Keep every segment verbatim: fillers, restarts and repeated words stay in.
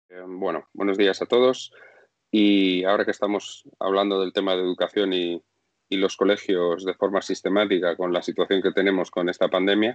Eh, Bueno, buenos días a todos. Y ahora que estamos hablando del tema de educación y, y los colegios de forma sistemática con la situación que tenemos con esta pandemia,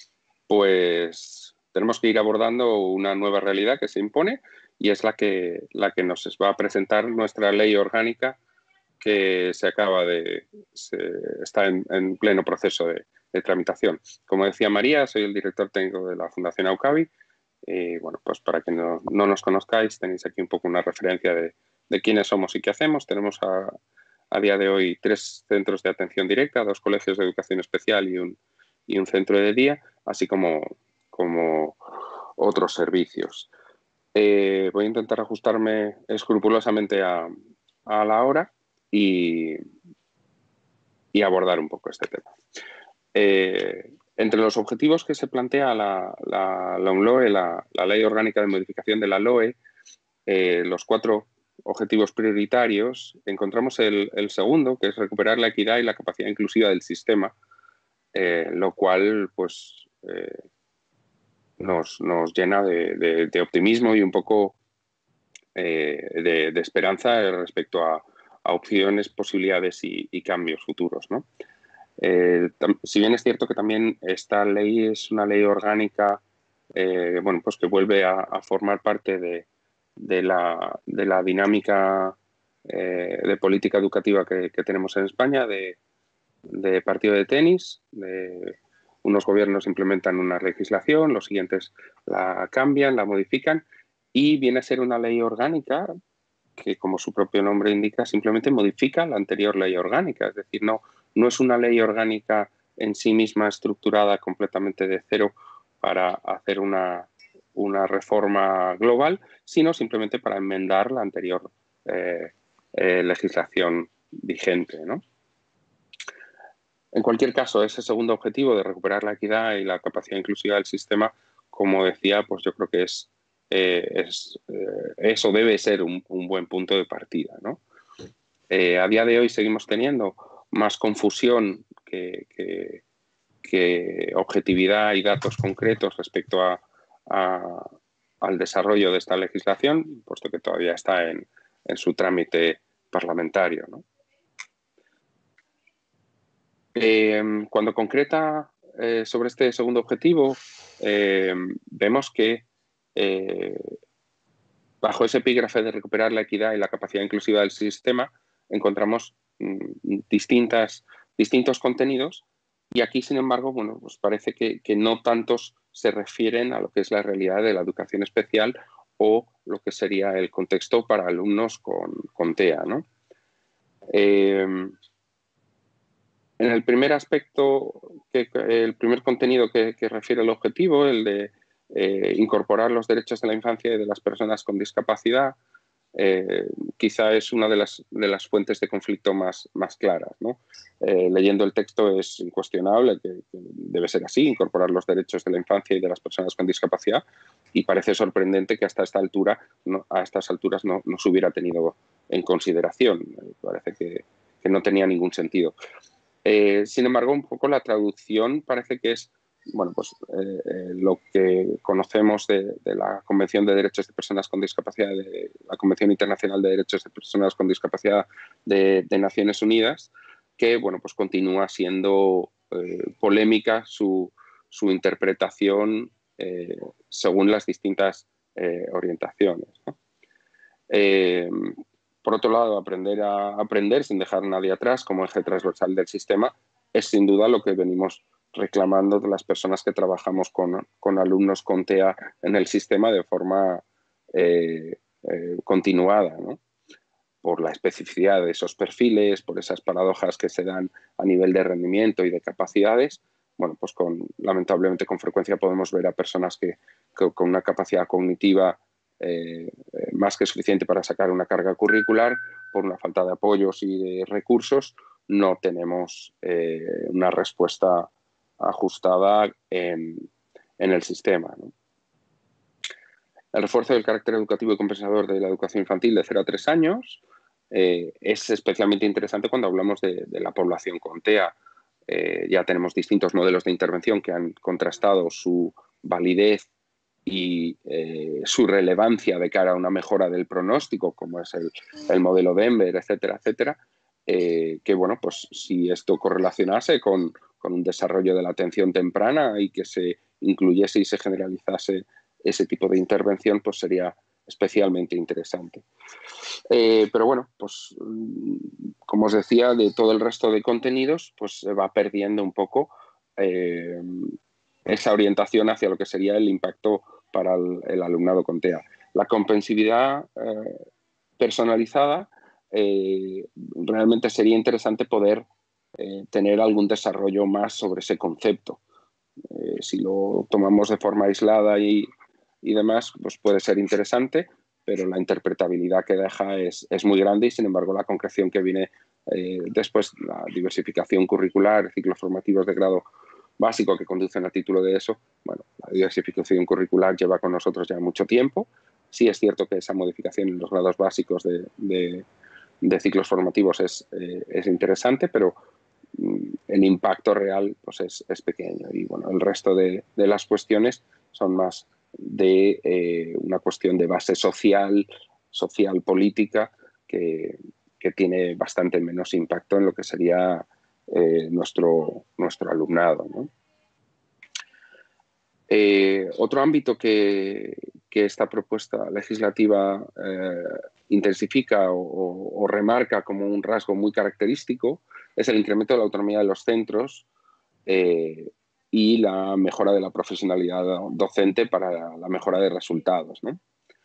pues tenemos que ir abordando una nueva realidad que se impone y es la que, la que nos va a presentar nuestra ley orgánica que se acaba de, se, está en, en pleno proceso de, de tramitación. Como decía María, soy el director técnico de la Fundación Aucavi. Y bueno, pues para que no, no nos conozcáis, tenéis aquí un poco una referencia de, de quiénes somos y qué hacemos. Tenemos a, a día de hoy tres centros de atención directa, dos colegios de educación especial y un, y un centro de día, así como, como otros servicios. Eh, voy a intentar ajustarme escrupulosamente a, a la hora y, y abordar un poco este tema. Eh, entre los objetivos que se plantea la, la, la UNLOE, la, la Ley Orgánica de Modificación de la LOE, eh, los cuatro objetivos prioritarios, encontramos el, el segundo, que es recuperar la equidad y la capacidad inclusiva del sistema, eh, lo cual pues, eh, nos, nos, llena de, de, de, optimismo y un poco eh, de, de, esperanza respecto a, a opciones, posibilidades y, y cambios futuros, ¿no? Eh, si bien es cierto que también esta ley es una ley orgánica, eh, bueno, pues que vuelve a, a formar parte de, de, la, de la dinámica eh, de política educativa que, que tenemos en España, de, de partido de tenis, de unos gobiernos implementan una legislación, los siguientes la cambian, la modifican y viene a ser una ley orgánica que, como su propio nombre indica, simplemente modifica la anterior ley orgánica. Es decir, no, no es una ley orgánica en sí misma estructurada completamente de cero para hacer una, una reforma global, sino simplemente para enmendar la anterior eh, eh, legislación vigente, ¿no? En cualquier caso, ese segundo objetivo de recuperar la equidad y la capacidad inclusiva del sistema, como decía, pues yo creo que es, eh, es eh, eso debe ser un, un, buen punto de partida, ¿no? Eh, a día de hoy seguimos teniendo más confusión que, que, que objetividad y datos concretos respecto a, a, al desarrollo de esta legislación, puesto que todavía está en, en su trámite parlamentario, ¿no? Eh, cuando concreta eh, sobre este segundo objetivo, eh, vemos que eh, bajo ese epígrafe de recuperar la equidad y la capacidad inclusiva del sistema, encontramos mm, distintas, distintos contenidos y aquí, sin embargo, bueno, pues parece que, que no tantos se refieren a lo que es la realidad de la educación especial o lo que sería el contexto para alumnos con, con TEA, ¿no? Eh, En el primer aspecto, que, el primer contenido que, que refiere al objetivo, el de eh, incorporar los derechos de la infancia y de las personas con discapacidad, eh, quizá es una de las, de las fuentes de conflicto más, más claras, ¿no? Eh, leyendo el texto es incuestionable que, que debe ser así, incorporar los derechos de la infancia y de las personas con discapacidad, y parece sorprendente que hasta esta altura, no, a estas alturas no, no se hubiera tenido en consideración. Eh, parece que, que no tenía ningún sentido. Eh, sin embargo, un poco la traducción parece que es, bueno, pues eh, eh, lo que conocemos de, de la Convención de Derechos de Personas con Discapacidad, de la Convención Internacional de Derechos de Personas con Discapacidad de, de Naciones Unidas, que, bueno, pues continúa siendo eh, polémica su, su interpretación eh, según las distintas eh, orientaciones, ¿no? Eh, por otro lado, aprender a aprender sin dejar a nadie atrás como eje transversal del sistema es sin duda lo que venimos reclamando de las personas que trabajamos con, con alumnos con TEA en el sistema de forma eh, eh, continuada, ¿no? Por la especificidad de esos perfiles, por esas paradojas que se dan a nivel de rendimiento y de capacidades. Bueno, pues con, lamentablemente con frecuencia podemos ver a personas que, que con una capacidad cognitiva eh, más que suficiente para sacar una carga curricular, por una falta de apoyos y de recursos, no tenemos eh, una respuesta ajustada en, en el sistema, ¿no? El refuerzo del carácter educativo y compensador de la educación infantil de cero a tres años eh, es especialmente interesante cuando hablamos de, de la población con TEA. Eh, ya tenemos distintos modelos de intervención que han contrastado su validez y eh, su relevancia de cara a una mejora del pronóstico, como es el, el modelo Denver, etcétera, etcétera, eh, que bueno, pues si esto correlacionase con, con un desarrollo de la atención temprana y que se incluyese y se generalizase ese tipo de intervención, pues sería especialmente interesante. Eh, pero bueno, pues como os decía, de todo el resto de contenidos, pues se va perdiendo un poco eh, esa orientación hacia lo que sería el impacto para el, el alumnado con TEA. La comprensividad eh, personalizada, eh, realmente sería interesante poder eh, tener algún desarrollo más sobre ese concepto. Eh, si lo tomamos de forma aislada y, y demás, pues puede ser interesante, pero la interpretabilidad que deja es, es muy grande y, sin embargo, la concreción que viene eh, después, la diversificación curricular, ciclos formativos de grado básico que conducen a título de eso, bueno, la diversificación curricular lleva con nosotros ya mucho tiempo. Sí es cierto que esa modificación en los grados básicos de, de, de ciclos formativos es, eh, es interesante, pero el impacto real pues es, es pequeño y bueno, el resto de, de las cuestiones son más de eh, una cuestión de base social, social política, que, que tiene bastante menos impacto en lo que sería eh, nuestro, nuestro alumnado, ¿no? Eh, otro ámbito que, que esta propuesta legislativa eh, intensifica o, o remarca como un rasgo muy característico es el incremento de la autonomía de los centros eh, y la mejora de la profesionalidad docente para la mejora de resultados, ¿no?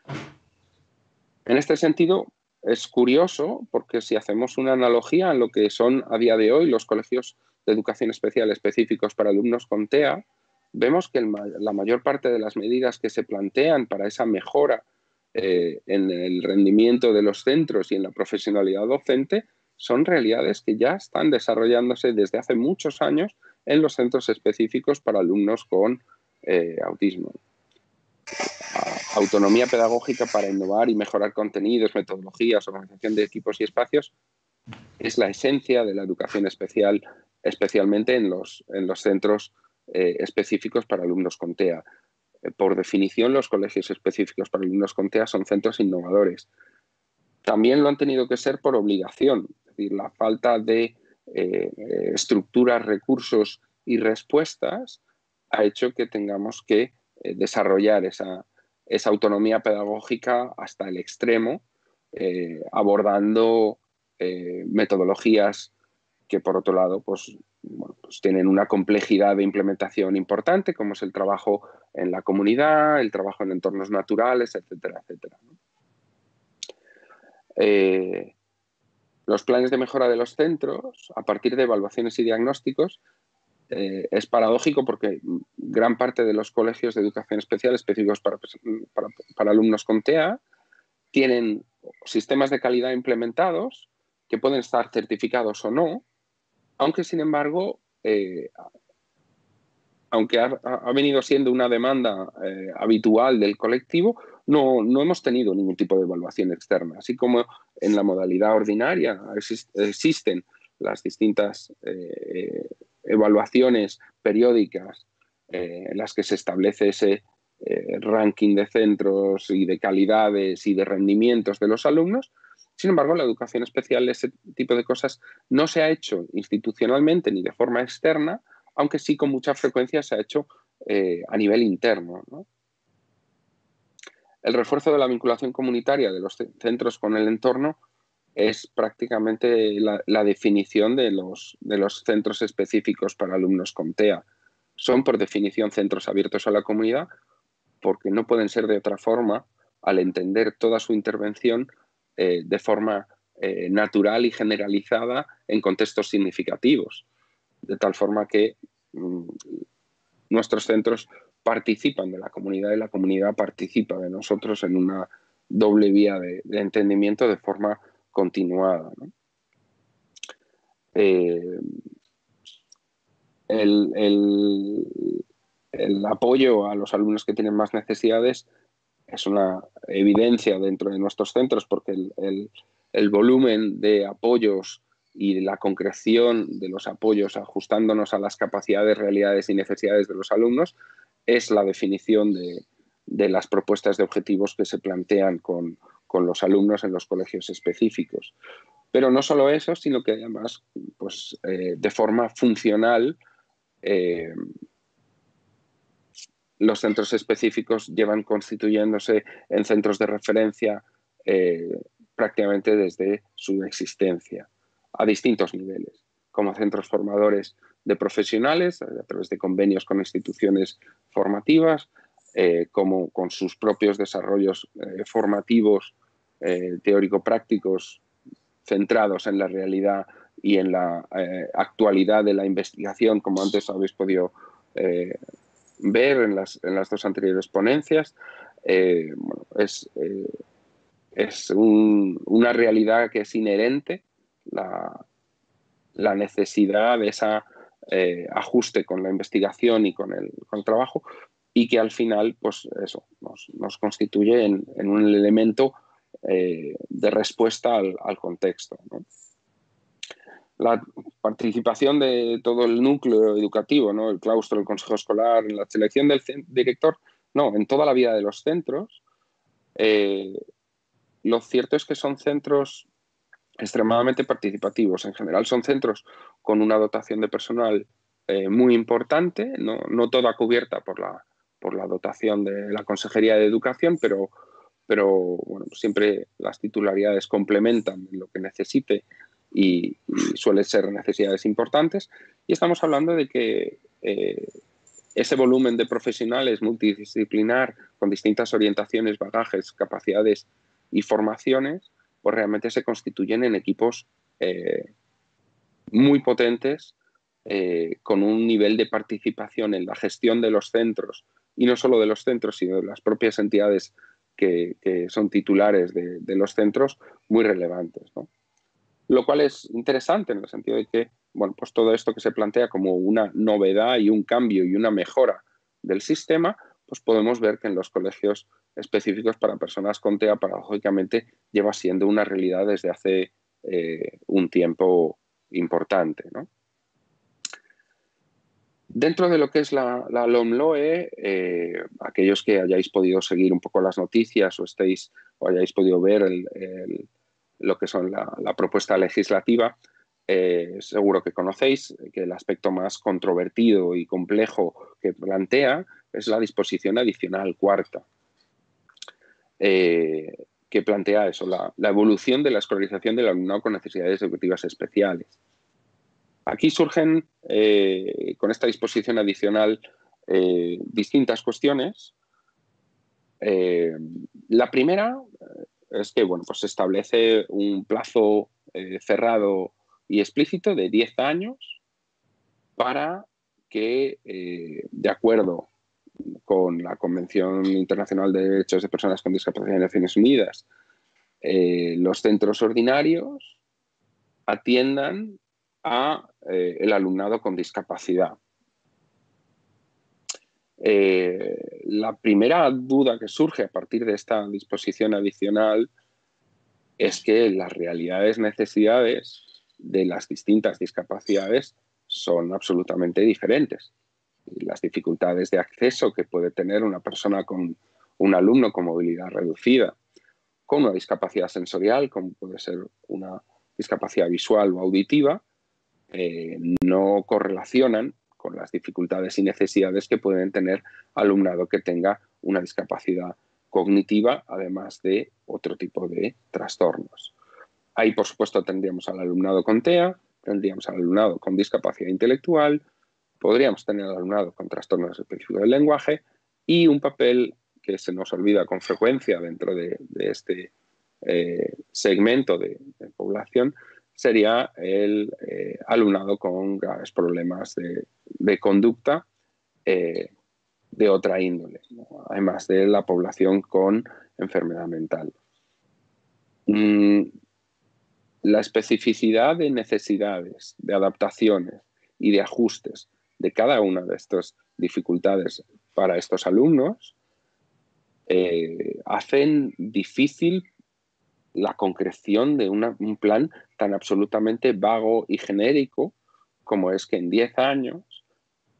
En este sentido, es curioso porque si hacemos una analogía en lo que son a día de hoy los colegios de educación especial específicos para alumnos con TEA, vemos que el, la mayor parte de las medidas que se plantean para esa mejora eh, en el rendimiento de los centros y en la profesionalidad docente son realidades que ya están desarrollándose desde hace muchos años en los centros específicos para alumnos con eh, autismo. Autonomía pedagógica para innovar y mejorar contenidos, metodologías, organización de equipos y espacios es la esencia de la educación especial, especialmente en los, en los centros eh, específicos para alumnos con TEA. Eh, por definición, los colegios específicos para alumnos con TEA son centros innovadores. También lo han tenido que ser por obligación, es decir, la falta de eh, estructuras, recursos y respuestas ha hecho que tengamos que eh, desarrollar esa, esa autonomía pedagógica hasta el extremo, eh, abordando eh, metodologías que, por otro lado, pues, bueno, pues tienen una complejidad de implementación importante, como es el trabajo en la comunidad, el trabajo en entornos naturales, etcétera, etcétera, ¿no? Eh, los planes de mejora de los centros, a partir de evaluaciones y diagnósticos, eh, es paradójico porque gran parte de los colegios de educación especial específicos para, para, para alumnos con TEA tienen sistemas de calidad implementados que pueden estar certificados o no, aunque sin embargo, eh, aunque ha, ha, venido siendo una demanda eh, habitual del colectivo, no, no hemos tenido ningún tipo de evaluación externa. Así como en la modalidad ordinaria exist, existen las distintas eh, evaluaciones periódicas eh, en las que se establece ese eh, ranking de centros y de calidades y de rendimientos de los alumnos. Sin embargo, en la educación especial ese tipo de cosas no se ha hecho institucionalmente ni de forma externa, aunque sí con mucha frecuencia se ha hecho eh, a nivel interno, ¿no? El refuerzo de la vinculación comunitaria de los centros con el entorno es prácticamente la, la definición de los, de los centros específicos para alumnos con TEA. Son, por definición, centros abiertos a la comunidad porque no pueden ser de otra forma al entender toda su intervención eh, de forma eh, natural y generalizada en contextos significativos. De tal forma que mmm, nuestros centros participan de la comunidad y la comunidad participa de nosotros en una doble vía de, de entendimiento de forma continuada, ¿no? Eh, el, el, el apoyo a los alumnos que tienen más necesidades es una evidencia dentro de nuestros centros porque el, el, el volumen de apoyos y la concreción de los apoyos ajustándonos a las capacidades, realidades y necesidades de los alumnos es la definición de, de las propuestas de objetivos que se plantean con, con los alumnos en los colegios específicos. Pero no solo eso, sino que además, pues, eh, de forma funcional, eh, los centros específicos llevan constituyéndose en centros de referencia eh, prácticamente desde su existencia, a distintos niveles, como centros formadores de profesionales, a través de convenios con instituciones formativas, eh, como con sus propios desarrollos eh, formativos eh, teórico-prácticos centrados en la realidad y en la eh, actualidad de la investigación, como antes habéis podido eh, ver en las, en las dos anteriores ponencias. Eh, bueno, es eh, es un, una realidad que es inherente, la, la necesidad de ese eh, ajuste con la investigación y con el, con el trabajo, y que al final, pues eso, nos, nos constituye en, en un elemento eh, de respuesta al, al contexto, ¿no? La participación de todo el núcleo educativo, ¿no? El claustro, el consejo escolar, en la selección del director, no, en toda la vida de los centros. Eh, lo cierto es que son centros extremadamente participativos. En general son centros con una dotación de personal eh, muy importante, no, no toda cubierta por la, por la dotación de la Consejería de Educación, pero, pero bueno, siempre las titularidades complementan lo que necesite y, y suelen ser necesidades importantes. Y estamos hablando de que eh, ese volumen de profesionales multidisciplinar con distintas orientaciones, bagajes, capacidades y formaciones, pues realmente se constituyen en equipos eh, muy potentes, eh, con un nivel de participación en la gestión de los centros, y no solo de los centros, sino de las propias entidades que, que son titulares de, de los centros, muy relevantes, ¿no? Lo cual es interesante en el sentido de que, bueno, pues todo esto que se plantea como una novedad y un cambio y una mejora del sistema, pues podemos ver que en los colegios específicos para personas con TEA, paradójicamente, lleva siendo una realidad desde hace eh, un tiempo importante, ¿no? Dentro de lo que es la, la LOMLOE, eh, aquellos que hayáis podido seguir un poco las noticias o, estéis, o hayáis podido ver el, el, lo que son la, la propuesta legislativa, eh, seguro que conocéis que el aspecto más controvertido y complejo que plantea es la disposición adicional cuarta, eh, que plantea eso, la, la evolución de la escolarización del alumnado con necesidades educativas especiales. Aquí surgen, eh, con esta disposición adicional, eh, distintas cuestiones. Eh, la primera es que, bueno, pues se establece un plazo eh, cerrado y explícito de diez años para que, eh, de acuerdo con la Convención Internacional de Derechos de Personas con Discapacidad de Naciones Unidas, eh, los centros ordinarios atiendan a eh, el alumnado con discapacidad. Eh, la primera duda que surge a partir de esta disposición adicional es que las realidades, necesidades de las distintas discapacidades son absolutamente diferentes. Y las dificultades de acceso que puede tener una persona con un alumno con movilidad reducida, con una discapacidad sensorial, como puede ser una discapacidad visual o auditiva, eh, no correlacionan con las dificultades y necesidades que pueden tener alumnado que tenga una discapacidad cognitiva, además de otro tipo de trastornos. Ahí, por supuesto, tendríamos al alumnado con TEA, tendríamos al alumnado con discapacidad intelectual, podríamos tener al alumnado con trastornos específicos del lenguaje, y un papel que se nos olvida con frecuencia dentro de, de este eh, segmento de, de población sería el eh, alumnado con graves problemas de, de conducta eh, de otra índole, ¿no? Además de la población con enfermedad mental. Mm, la especificidad de necesidades, de adaptaciones y de ajustes de cada una de estas dificultades para estos alumnos eh, hacen difícil la concreción de una, un plan tan absolutamente vago y genérico como es que en diez años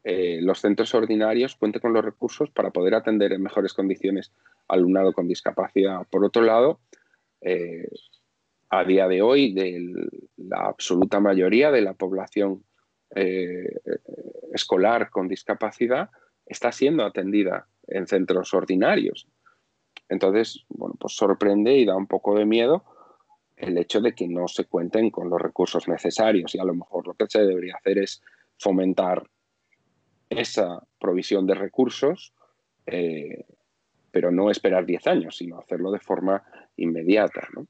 eh, los centros ordinarios cuenten con los recursos para poder atender en mejores condiciones al alumnado con discapacidad. Por otro lado, eh, a día de hoy, de la absoluta mayoría de la población eh, escolar con discapacidad está siendo atendida en centros ordinarios. Entonces, bueno, pues sorprende y da un poco de miedo el hecho de que no se cuenten con los recursos necesarios, y a lo mejor lo que se debería hacer es fomentar esa provisión de recursos, eh, pero no esperar diez años, sino hacerlo de forma inmediata, ¿no?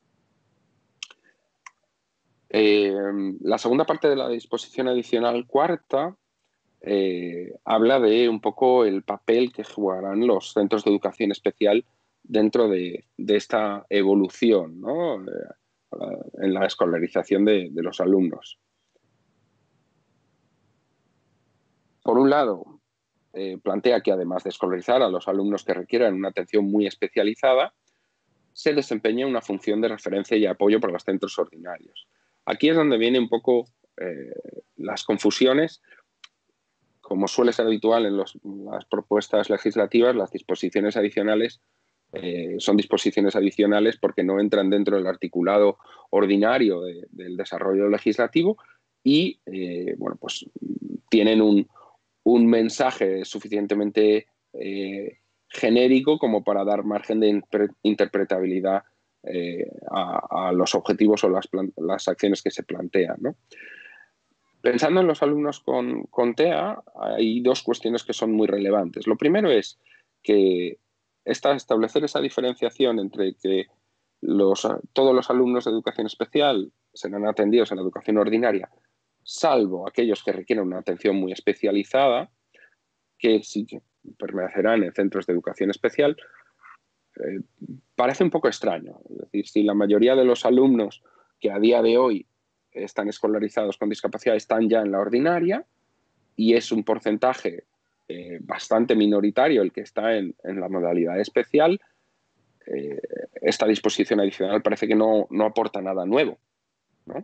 Eh, la segunda parte de la disposición adicional cuarta eh, habla de un poco el papel que jugarán los centros de educación especial dentro de, de esta evolución, ¿no? eh, en la escolarización de, de los alumnos. Por un lado, eh, plantea que además de escolarizar a los alumnos que requieran una atención muy especializada, se desempeña una función de referencia y apoyo para los centros ordinarios. Aquí es donde vienen un poco eh, las confusiones. Como suele ser habitual en los, las propuestas legislativas, las disposiciones adicionales eh, son disposiciones adicionales porque no entran dentro del articulado ordinario de, del desarrollo legislativo y eh, bueno, pues, tienen un, un mensaje suficientemente eh, genérico como para dar margen de interpretabilidad eh, a, a los objetivos o las, las acciones que se plantean, ¿no? Pensando en los alumnos con, con T E A, hay dos cuestiones que son muy relevantes. Lo primero es que esta, establecer esa diferenciación entre que los, todos los alumnos de educación especial serán atendidos en la educación ordinaria, salvo aquellos que requieran una atención muy especializada, que sí que permanecerán en centros de educación especial, eh, parece un poco extraño. Es decir, si la mayoría de los alumnos que a día de hoy están escolarizados con discapacidad están ya en la ordinaria y es un porcentaje eh, bastante minoritario el que está en, en la modalidad especial, eh, esta disposición adicional parece que no, no aporta nada nuevo, ¿no?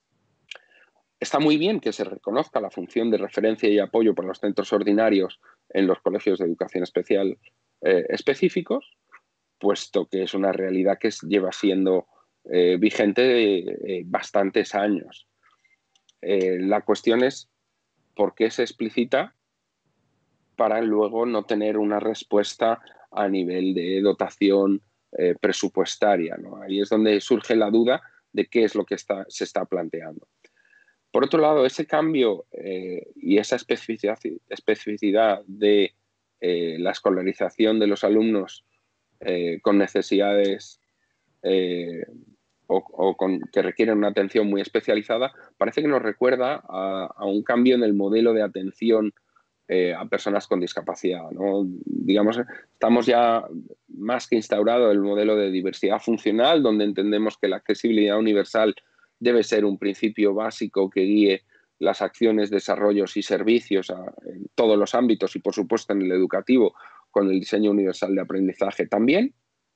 Está muy bien que se reconozca la función de referencia y apoyo para los centros ordinarios en los colegios de educación especial eh, específicos, puesto que es una realidad que lleva siendo eh, vigente eh, bastantes años. Eh, la cuestión es por qué se explicita para luego no tener una respuesta a nivel de dotación eh, presupuestaria, ¿no? Ahí es donde surge la duda de qué es lo que está, se está planteando. Por otro lado, ese cambio eh, y esa especificidad, especificidad de eh, la escolarización de los alumnos eh, con necesidades eh, o, o con, que requieren una atención muy especializada, parece que nos recuerda a, a un cambio en el modelo de atención eh, a personas con discapacidad, ¿no? Digamos, estamos ya más que instaurado el modelo de diversidad funcional, donde entendemos que la accesibilidad universal debe ser un principio básico que guíe las acciones, desarrollos y servicios a, en todos los ámbitos y, por supuesto, en el educativo, con el diseño universal de aprendizaje también.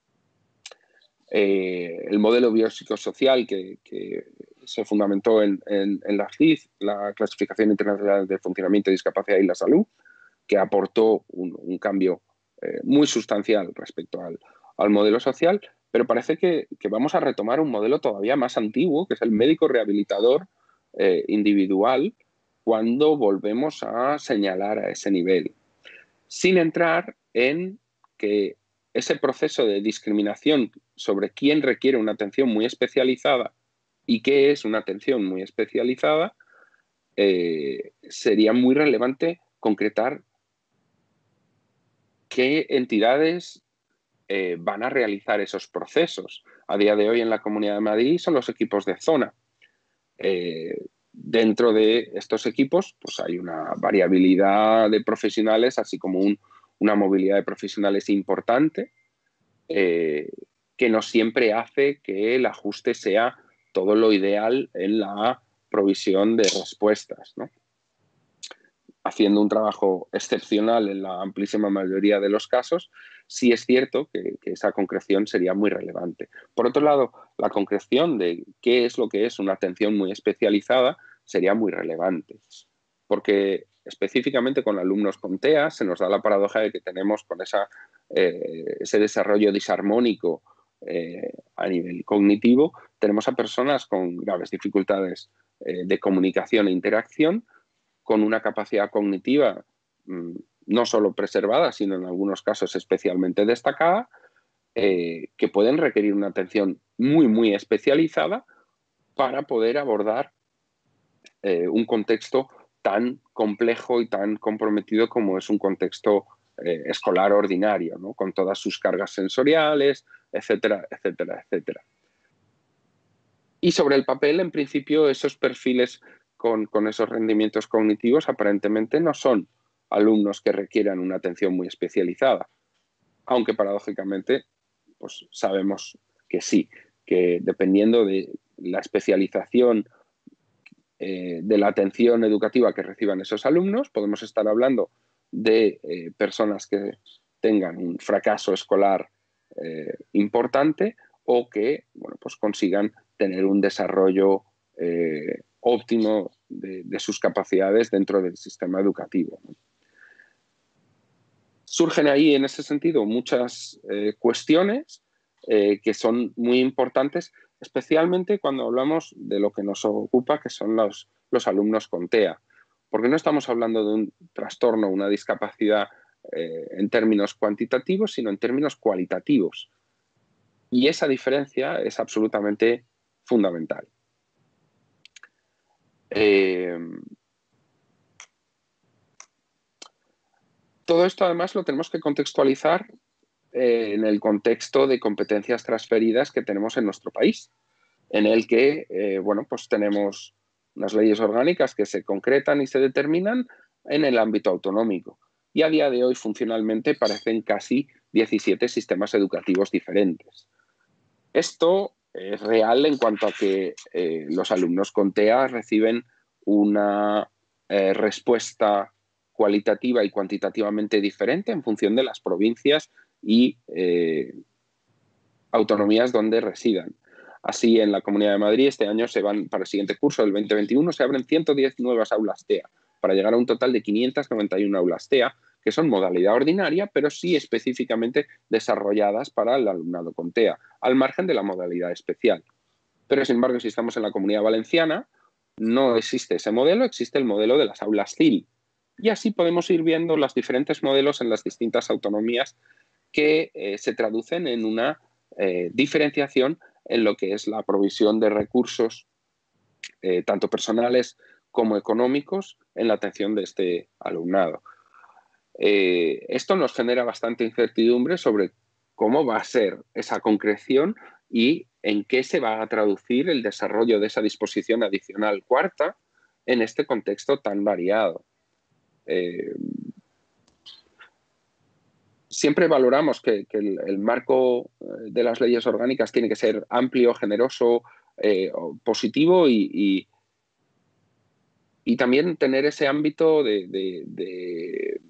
Eh, el modelo biopsicosocial que, que se fundamentó en, en, en la C I F, la Clasificación Internacional de Funcionamiento, Discapacidad y la Salud, que aportó un, un cambio eh, muy sustancial respecto al, al modelo social, pero parece que, que vamos a retomar un modelo todavía más antiguo, que es el médico rehabilitador eh, individual, cuando volvemos a señalar a ese nivel, sin entrar en que ese proceso de discriminación sobre quién requiere una atención muy especializada y qué es una atención muy especializada, eh, sería muy relevante concretar qué entidades eh, van a realizar esos procesos. A día de hoy en la Comunidad de Madrid son los equipos de zona. Eh, dentro de estos equipos pues hay una variabilidad de profesionales, así como un, una movilidad de profesionales importante, eh, que no siempre hace que el ajuste sea todo lo ideal en la provisión de respuestas, ¿no? Haciendo un trabajo excepcional en la amplísima mayoría de los casos, sí es cierto que, que esa concreción sería muy relevante. Por otro lado, la concreción de qué es lo que es una atención muy especializada sería muy relevante, porque específicamente con alumnos con T E A, se nos da la paradoja de que tenemos con esa, eh, ese desarrollo disarmónico eh, a nivel cognitivo, tenemos a personas con graves dificultades eh, de comunicación e interacción, con una capacidad cognitiva mmm, no solo preservada, sino en algunos casos especialmente destacada, eh, que pueden requerir una atención muy, muy especializada para poder abordar eh, un contexto tan complejo y tan comprometido como es un contexto eh, escolar ordinario, ¿no? Con todas sus cargas sensoriales, etcétera, etcétera, etcétera. Y sobre el papel, en principio, esos perfiles con, con esos rendimientos cognitivos aparentemente no son alumnos que requieran una atención muy especializada, aunque paradójicamente pues sabemos que sí, que dependiendo de la especialización eh, de la atención educativa que reciban esos alumnos, podemos estar hablando de eh, personas que tengan un fracaso escolar eh, importante o que bueno, pues consigan tener un desarrollo eh, óptimo de, de sus capacidades dentro del sistema educativo, ¿no? Surgen ahí, en ese sentido, muchas eh, cuestiones eh, que son muy importantes, especialmente cuando hablamos de lo que nos ocupa, que son los, los alumnos con T E A. Porque no estamos hablando de un trastorno, una discapacidad eh, en términos cuantitativos, sino en términos cualitativos. Y esa diferencia es absolutamente fundamental. Eh, todo esto, además, lo tenemos que contextualizar eh, en el contexto de competencias transferidas que tenemos en nuestro país, en el que, eh, bueno, pues tenemos unas leyes orgánicas que se concretan y se determinan en el ámbito autonómico. Y a día de hoy, funcionalmente, parecen casi diecisiete sistemas educativos diferentes. Esto es real en cuanto a que eh, los alumnos con T E A reciben una eh, respuesta cualitativa y cuantitativamente diferente en función de las provincias y eh, autonomías donde residan. Así, en la Comunidad de Madrid este año se van, para el siguiente curso, el veinte veintiuno, se abren ciento diez nuevas aulas T E A, para llegar a un total de quinientas noventa y una aulas T E A, que son modalidad ordinaria, pero sí específicamente desarrolladas para el alumnado con T E A, al margen de la modalidad especial. Pero, sin embargo, si estamos en la Comunidad Valenciana, no existe ese modelo, existe el modelo de las aulas C I L. Y así podemos ir viendo los diferentes modelos en las distintas autonomías que eh, se traducen en una eh, diferenciación en lo que es la provisión de recursos, eh, tanto personales como económicos, en la atención de este alumnado. Eh, esto nos genera bastante incertidumbre sobre cómo va a ser esa concreción y en qué se va a traducir el desarrollo de esa disposición adicional cuarta en este contexto tan variado. Eh, Siempre valoramos que, que el, el marco de las leyes orgánicas tiene que ser amplio, generoso, eh, positivo y, y, y también tener ese ámbito de, de, de,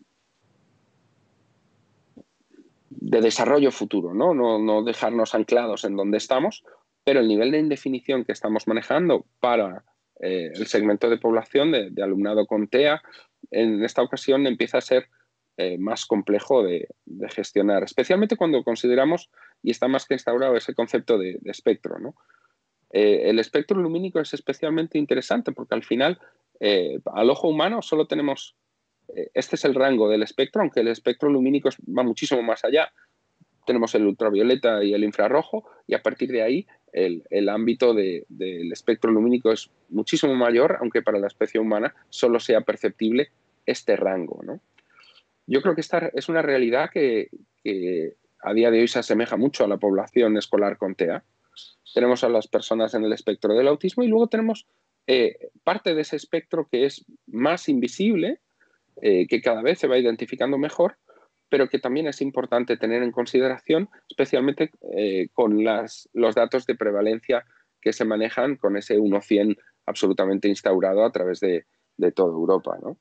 de desarrollo futuro, ¿no? No, no dejarnos anclados en donde estamos, pero el nivel de indefinición que estamos manejando para eh, el segmento de población de, de alumnado con T E A en esta ocasión empieza a ser Eh, más complejo de, de gestionar, especialmente cuando consideramos, y está más que instaurado, ese concepto de, de espectro, ¿no? Eh, el espectro lumínico es especialmente interesante porque al final eh, al ojo humano solo tenemos, eh, este es el rango del espectro, aunque el espectro lumínico va muchísimo más allá. Tenemos el ultravioleta y el infrarrojo y a partir de ahí el, el ámbito de, del espectro lumínico es muchísimo mayor, aunque para la especie humana solo sea perceptible este rango, ¿no? Yo creo que esta es una realidad que, que a día de hoy se asemeja mucho a la población escolar con T E A. Tenemos a las personas en el espectro del autismo y luego tenemos eh, parte de ese espectro que es más invisible, eh, que cada vez se va identificando mejor, pero que también es importante tener en consideración, especialmente eh, con las, los datos de prevalencia que se manejan con ese uno cien absolutamente instaurado a través de, de toda Europa, ¿no?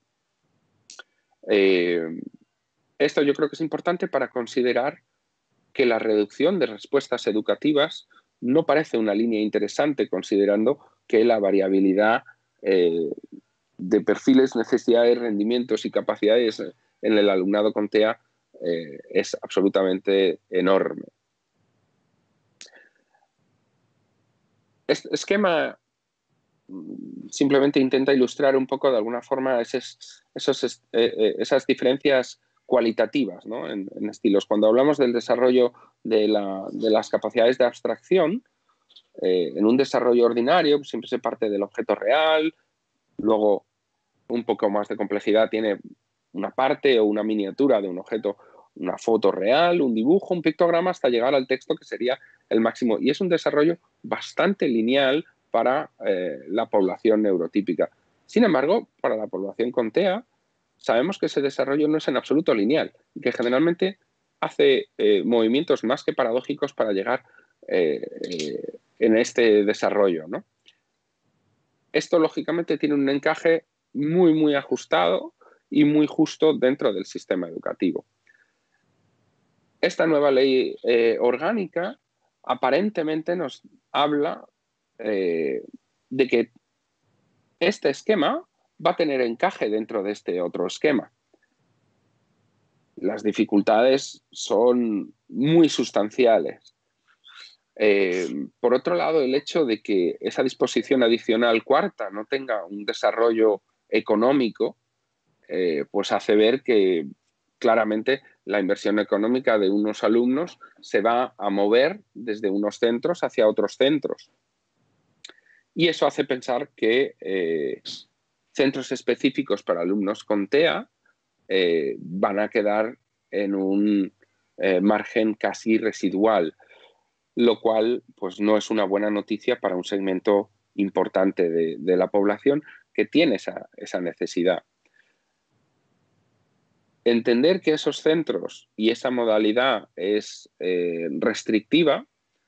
Eh, Esto yo creo que es importante para considerar que la reducción de respuestas educativas no parece una línea interesante, considerando que la variabilidad eh, de perfiles, necesidades, rendimientos y capacidades en el alumnado con T E A eh, es absolutamente enorme. Este esquema simplemente intenta ilustrar un poco de alguna forma esos, esos, eh, esas diferencias cualitativas, ¿no? en, en estilos. Cuando hablamos del desarrollo de, la, de las capacidades de abstracción, eh, en un desarrollo ordinario pues siempre se parte del objeto real, luego un poco más de complejidad tiene una parte o una miniatura de un objeto, una foto real, un dibujo, un pictograma, hasta llegar al texto, que sería el máximo. Y es un desarrollo bastante lineal para eh, la población neurotípica. Sin embargo, para la población con T E A, sabemos que ese desarrollo no es en absoluto lineal y que generalmente hace eh, movimientos más que paradójicos para llegar eh, eh, en este desarrollo, ¿no? Esto, lógicamente, tiene un encaje muy, muy ajustado y muy justo dentro del sistema educativo. Esta nueva ley eh, orgánica aparentemente nos habla eh, de que este esquema va a tener encaje dentro de este otro esquema. Las dificultades son muy sustanciales. Eh, por otro lado, el hecho de que esa disposición adicional cuarta no tenga un desarrollo económico, eh, pues hace ver que claramente la inversión económica de unos alumnos se va a mover desde unos centros hacia otros centros. Y eso hace pensar que eh, centros específicos para alumnos con T E A eh, van a quedar en un eh, margen casi residual, lo cual pues, no es una buena noticia para un segmento importante de, de la población que tiene esa, esa necesidad. Entender que esos centros y esa modalidad es eh, restrictiva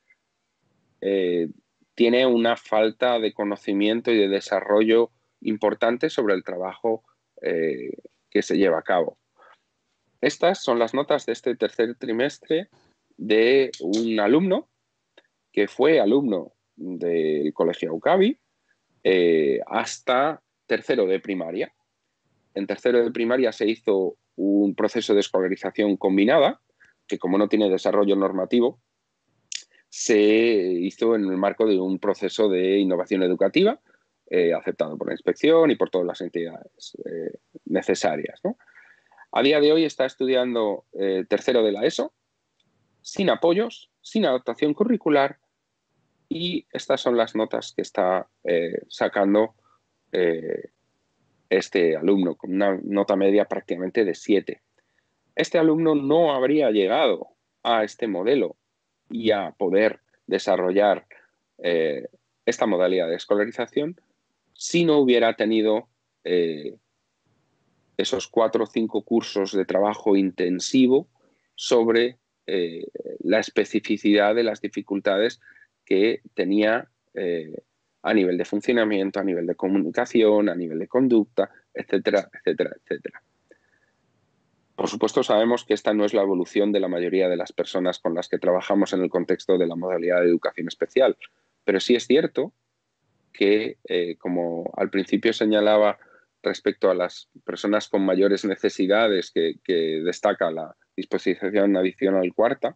eh, tiene una falta de conocimiento y de desarrollo importante sobre el trabajo eh, que se lleva a cabo. Estas son las notas de este tercer trimestre de un alumno que fue alumno del Colegio Aucabi eh, hasta tercero de primaria. En tercero de primaria se hizo un proceso de escolarización combinada, que como no tiene desarrollo normativo, se hizo en el marco de un proceso de innovación educativa eh, aceptado por la inspección y por todas las entidades eh, necesarias, ¿no? A día de hoy está estudiando eh, tercero de la ESO, sin apoyos, sin adaptación curricular, y estas son las notas que está eh, sacando eh, este alumno, con una nota media prácticamente de siete. Este alumno no habría llegado a este modelo y a poder desarrollar eh, esta modalidad de escolarización si no hubiera tenido eh, esos cuatro o cinco cursos de trabajo intensivo sobre eh, la especificidad de las dificultades que tenía eh, a nivel de funcionamiento, a nivel de comunicación, a nivel de conducta, etcétera, etcétera, etcétera. Por supuesto, sabemos que esta no es la evolución de la mayoría de las personas con las que trabajamos en el contexto de la modalidad de educación especial, pero sí es cierto que, eh, como al principio señalaba respecto a las personas con mayores necesidades que, que destaca la disposición adicional cuarta,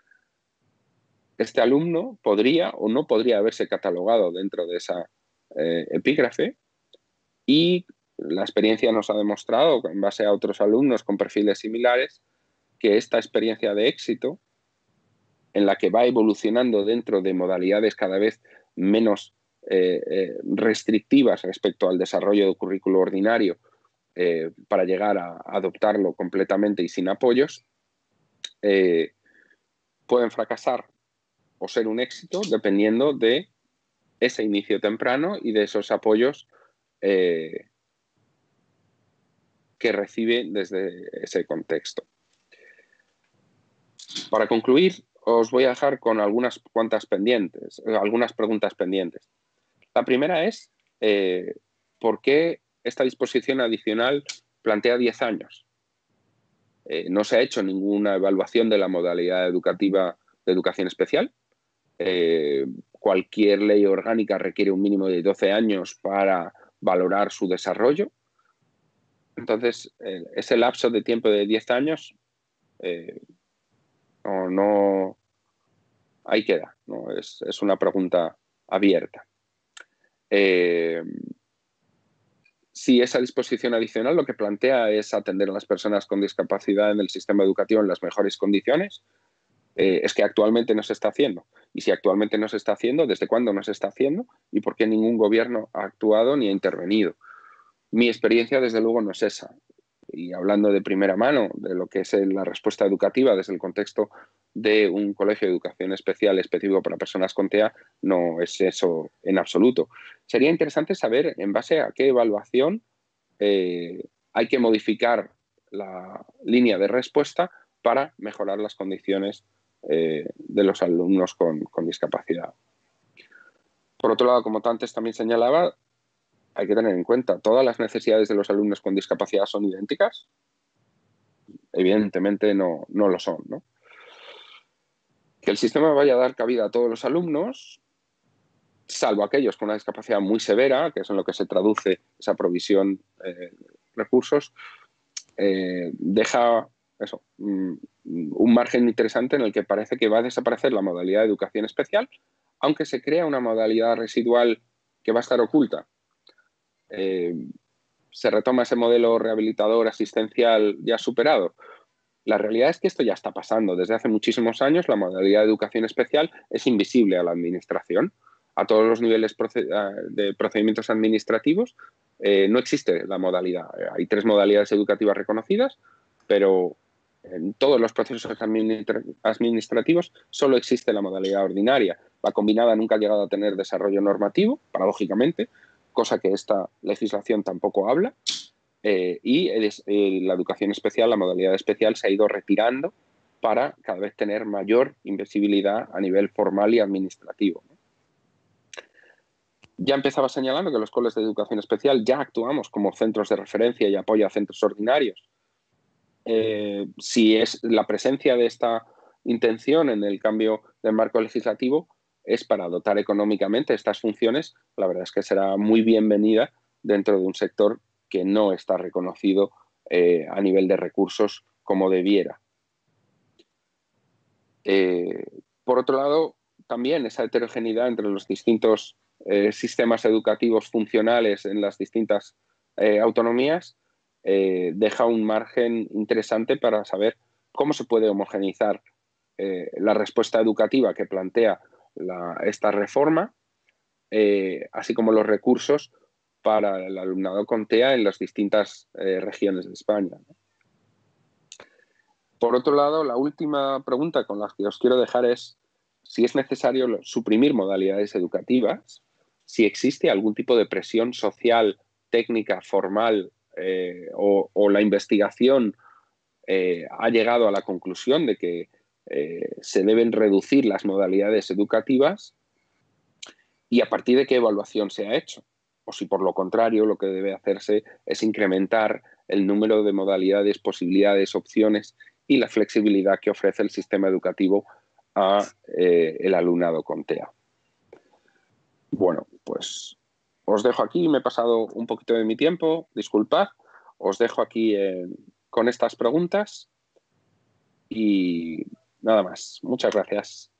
este alumno podría o no podría haberse catalogado dentro de esa eh, epígrafe, y la experiencia nos ha demostrado, en base a otros alumnos con perfiles similares, que esta experiencia de éxito, en la que va evolucionando dentro de modalidades cada vez menos eh, eh, restrictivas respecto al desarrollo del currículo ordinario, eh, para llegar a adoptarlo completamente y sin apoyos, eh, pueden fracasar o ser un éxito dependiendo de ese inicio temprano y de esos apoyos eh, que recibe desde ese contexto. Para concluir, os voy a dejar con algunas cuantas pendientes, algunas preguntas pendientes. La primera es, eh, ¿por qué esta disposición adicional plantea diez años? Eh, no se ha hecho ninguna evaluación de la modalidad educativa de educación especial. Eh, cualquier ley orgánica requiere un mínimo de doce años para valorar su desarrollo. Entonces, eh, ese lapso de tiempo de diez años eh, no, no, ahí queda, ¿no? Es, es una pregunta abierta. Eh, si esa disposición adicional lo que plantea es atender a las personas con discapacidad en el sistema educativo en las mejores condiciones, eh, es que actualmente no se está haciendo. Y si actualmente no se está haciendo, ¿desde cuándo no se está haciendo? ¿Y por qué ningún gobierno ha actuado ni ha intervenido? Mi experiencia, desde luego, no es esa. Y hablando de primera mano de lo que es la respuesta educativa desde el contexto de un colegio de educación especial específico para personas con T E A, no es eso en absoluto. Sería interesante saber en base a qué evaluación eh, hay que modificar la línea de respuesta para mejorar las condiciones eh, de los alumnos con, con discapacidad. Por otro lado, como antes también señalaba, hay que tener en cuenta, ¿todas las necesidades de los alumnos con discapacidad son idénticas? Evidentemente no, no lo son, ¿no? Que el sistema vaya a dar cabida a todos los alumnos, salvo aquellos con una discapacidad muy severa, que es en lo que se traduce esa provisión de eh, recursos, eh, deja eso, un margen interesante en el que parece que va a desaparecer la modalidad de educación especial, aunque se crea una modalidad residual que va a estar oculta. Eh, se retoma ese modelo rehabilitador asistencial ya superado. La realidad es que esto ya está pasando. Desde hace muchísimos años la modalidad de educación especial es invisible a la administración. A todos los niveles de procedimientos administrativos eh, no existe la modalidad. Hay tres modalidades educativas reconocidas, pero en todos los procesos administrativos solo existe la modalidad ordinaria. La combinada nunca ha llegado a tener desarrollo normativo, paradójicamente, cosa que esta legislación tampoco habla. Eh, y es, eh, la educación especial, la modalidad especial, se ha ido retirando para cada vez tener mayor invisibilidad a nivel formal y administrativo, ¿no? Ya empezaba señalando que los colegios de educación especial ya actuamos como centros de referencia y apoyo a centros ordinarios. Eh, si es la presencia de esta intención en el cambio del marco legislativo es para dotar económicamente estas funciones, la verdad es que será muy bienvenida dentro de un sector que no está reconocido eh, a nivel de recursos como debiera. Eh, por otro lado, también esa heterogeneidad entre los distintos eh, sistemas educativos funcionales en las distintas eh, autonomías eh, deja un margen interesante para saber cómo se puede homogeneizar eh, la respuesta educativa que plantea la, esta reforma, eh, así como los recursos para el alumnado con T E A en las distintas eh, regiones de España, ¿no? Por otro lado, la última pregunta con la que os quiero dejar es si es necesario suprimir modalidades educativas, si existe algún tipo de presión social, técnica, formal eh, o, o la investigación eh, ha llegado a la conclusión de que eh, se deben reducir las modalidades educativas y a partir de qué evaluación se ha hecho. O si por lo contrario lo que debe hacerse es incrementar el número de modalidades, posibilidades, opciones y la flexibilidad que ofrece el sistema educativo a eh, el alumnado con T E A. Bueno, pues os dejo aquí, me he pasado un poquito de mi tiempo, disculpad, os dejo aquí eh, con estas preguntas y nada más. Muchas gracias.